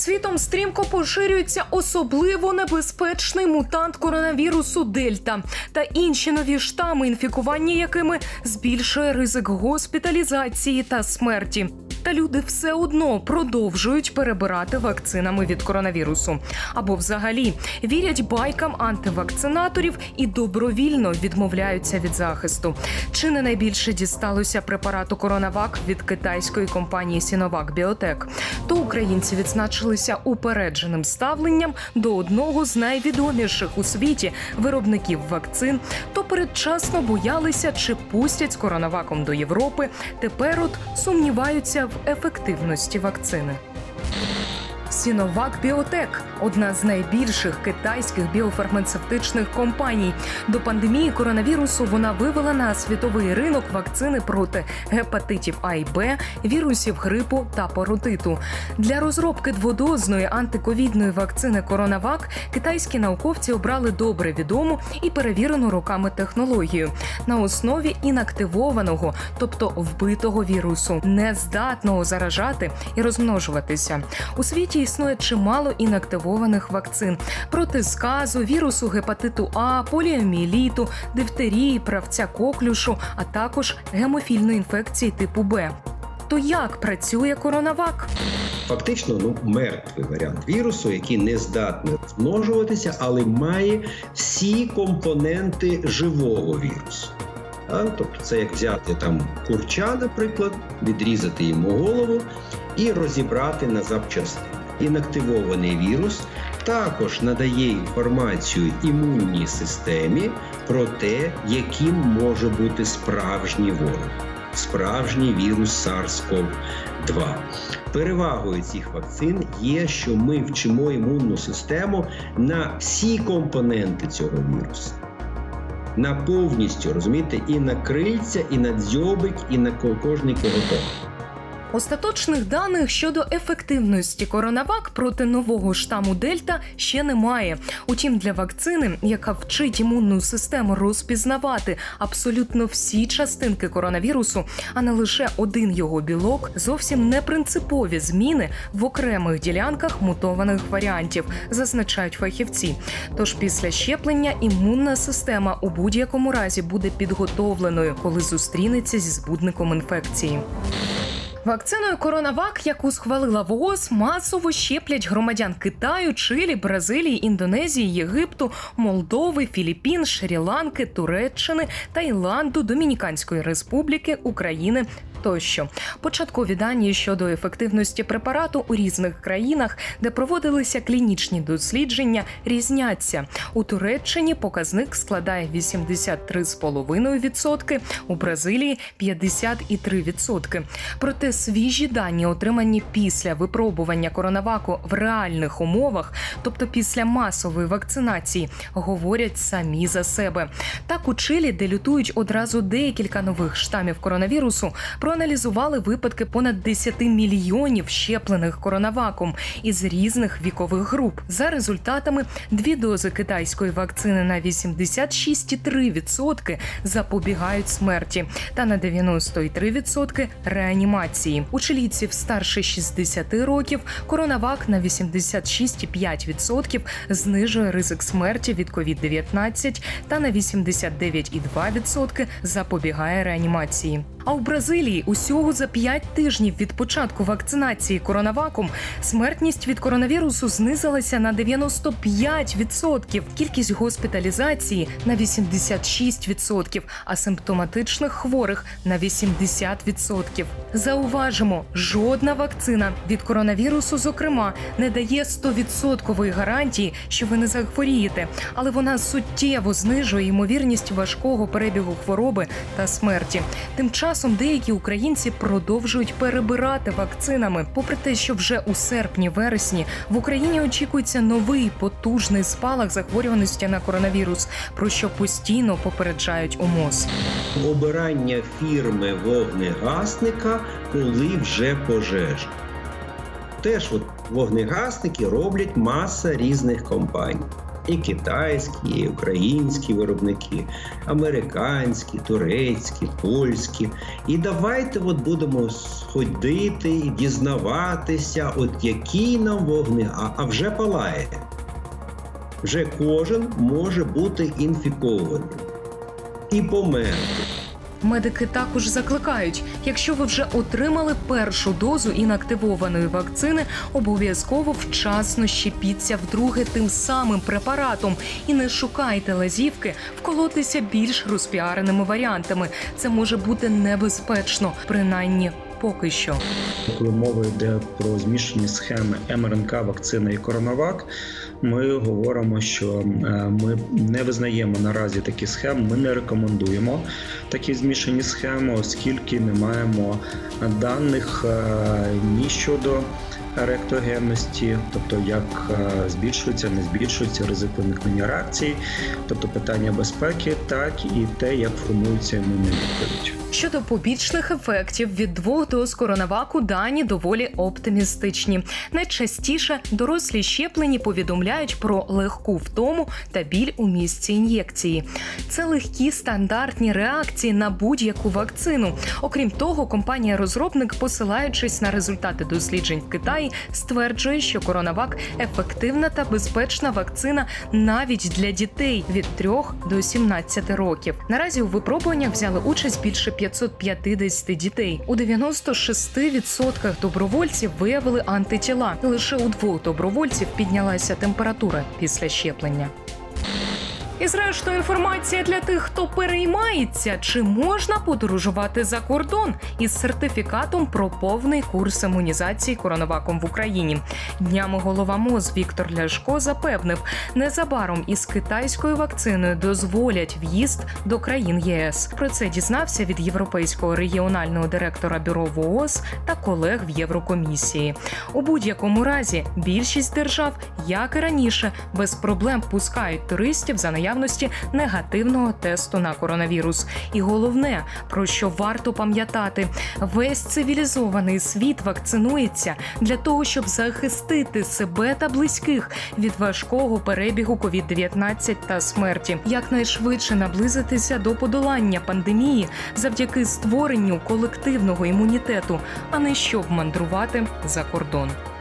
Світом стрімко поширюється особливо небезпечний мутант коронавірусу Дельта та інші нові штами, інфікування якими збільшує ризик госпіталізації та смерті. Та люди все одно продовжують перебирати вакцинами від коронавірусу. Або взагалі вірять байкам антивакцинаторів і добровільно відмовляються від захисту. Чи не найбільше дісталося препарату «Коронавак» від китайської компанії Sinovac Biotech? То українці відзначилися упередженим ставленням до одного з найвідоміших у світі виробників вакцин, то передчасно боялися, чи пустять з «Коронаваком» до Європи. Тепер от сумніваються в ефективності вакцини. Sinovac Biotech – одна з найбільших китайських біофармацевтичних компаній. До пандемії коронавірусу вона вивела на світовий ринок вакцини проти гепатитів А і Б, вірусів грипу та паротиту. Для розробки дводозної антиковідної вакцини «Коронавак» китайські науковці обрали добре відому і перевірену роками технологію на основі інактивованого, тобто вбитого вірусу, не здатного заражати і розмножуватися. У світі існує чимало інактивованих вакцин проти сказу, вірусу гепатиту А, поліомієліту, дифтерії, правця коклюшу, а також гемофільної інфекції типу Б. То як працює «Коронавак»? Фактично, мертвий варіант вірусу, який не здатний розмножуватися, але має всі компоненти живого вірусу. Тобто це як взяти курча, наприклад, відрізати йому голову і розібрати на запчастини. Інактивований вірус також надає інформацію імунній системі про те, яким може бути справжній ворог, справжній вірус SARS-CoV-2. Перевагою цих вакцин є, що ми вчимо імунну систему на всі компоненти цього вірусу. На повністю, розумієте, і на крильця, і на дзьобик, і на кожний коготок. Остаточних даних щодо ефективності «Коронавак» проти нового штаму Дельта ще немає. Утім, для вакцини, яка вчить імунну систему розпізнавати абсолютно всі частинки коронавірусу, а не лише один його білок, зовсім не принципові зміни в окремих ділянках мутованих варіантів, зазначають фахівці. Тож після щеплення імунна система у будь-якому разі буде підготовленою, коли зустрінеться зі збудником інфекції. Вакциною «Коронавак», яку схвалила ВООЗ, масово щеплять громадян Китаю, Чилі, Бразилії, Індонезії, Єгипту, Молдови, Філіппін, Шрі-Ланки, Туреччини, Таїланду, Домініканської Республіки, України тощо. Початкові дані щодо ефективності препарату у різних країнах, де проводилися клінічні дослідження, різняться. У Туреччині показник складає 83,5%, у Бразилії – 53%. Проте свіжі дані, отримані після випробування «Коронаваку» в реальних умовах, тобто після масової вакцинації, говорять самі за себе. Так, у Чилі, де лютують одразу декілька нових штамів коронавірусу, проаналізували випадки понад 10 мільйонів щеплених «Коронаваком» із різних вікових груп. За результатами, 2 дози китайської вакцини на 86,3% запобігають смерті та на 93% реанімації. У чилійців старше 60 років «Коронавак» на 86,5% знижує ризик смерті від COVID-19 та на 89,2% запобігає реанімації. А у Бразилії усього за 5 тижнів від початку вакцинації «Коронаваком» смертність від коронавірусу знизилася на 95%, кількість госпіталізації – на 86%, а симптоматичних хворих – на 80%. Зауважимо, жодна вакцина від коронавірусу, зокрема, не дає 100% гарантії, що ви не захворієте, але вона суттєво знижує ймовірність важкого перебігу хвороби та смерті. Тим часом деякі українці продовжують перебирати вакцинами. Попри те, що вже у серпні-вересні в Україні очікується новий потужний спалах захворюваності на коронавірус, про що постійно попереджають у МОЗ. Обирання фірми вогнегасника, коли вже пожежа. Теж вогнегасники роблять маса різних компаній. І китайські, і українські виробники, американські, турецькі, польські. І давайте будемо ходити і дізнаватися, які нам вогни, а вже палає. Вже кожен може бути інфікованим і померти. Медики також закликають, якщо ви вже отримали першу дозу інактивованої вакцини, обов'язково вчасно щепіться вдруге тим самим препаратом і не шукайте лазівки вколотися більш розпіареними варіантами. Це може бути небезпечно, принаймні поки що. Коли мова йде про змішані схеми МРНК-вакцини і Коронавак, ми говоримо, що ми не визнаємо наразі такі схеми, ми не рекомендуємо такі змішані схеми, оскільки не маємо даних ні щодо реактогенності, тобто як збільшується, не збільшується ризик виникнення реакцій, тобто питання безпеки, так і те, як формується імунна відповідь. Щодо побічних ефектів від 2 доз Коронаваку дані доволі оптимістичні. Найчастіше дорослі щеплені повідомляють про легку втому та біль у місці ін'єкції. Це легкі стандартні реакції на будь-яку вакцину. Окрім того, компанія-розробник, посилаючись на результати досліджень в Китаї, стверджує, що Коронавак – ефективна та безпечна вакцина навіть для дітей від 3 до 17 років. Наразі у випробуваннях взяли участь більше 550 дітей. У 96% добровольців виявили антитіла. Лише у 2 добровольців піднялася температура після щеплення. І зрештою інформація для тих, хто переймається, чи можна подорожувати за кордон із сертифікатом про повний курс імунізації коронаваком в Україні. Днями голова МОЗ Віктор Ляшко запевнив, незабаром із китайською вакциною дозволять в'їзд до країн ЄС. Про це дізнався від європейського регіонального директора бюро ВООЗ та колег в Єврокомісії. У будь-якому разі більшість держав, як і раніше, без проблем пускають туристів за наявності негативного тесту на коронавірус. І головне, про що варто пам'ятати, весь цивілізований світ вакцинується для того, щоб захистити себе та близьких від важкого перебігу COVID-19 та смерті. Якнайшвидше наблизитися до подолання пандемії завдяки створенню колективного імунітету, а не щоб мандрувати за кордон.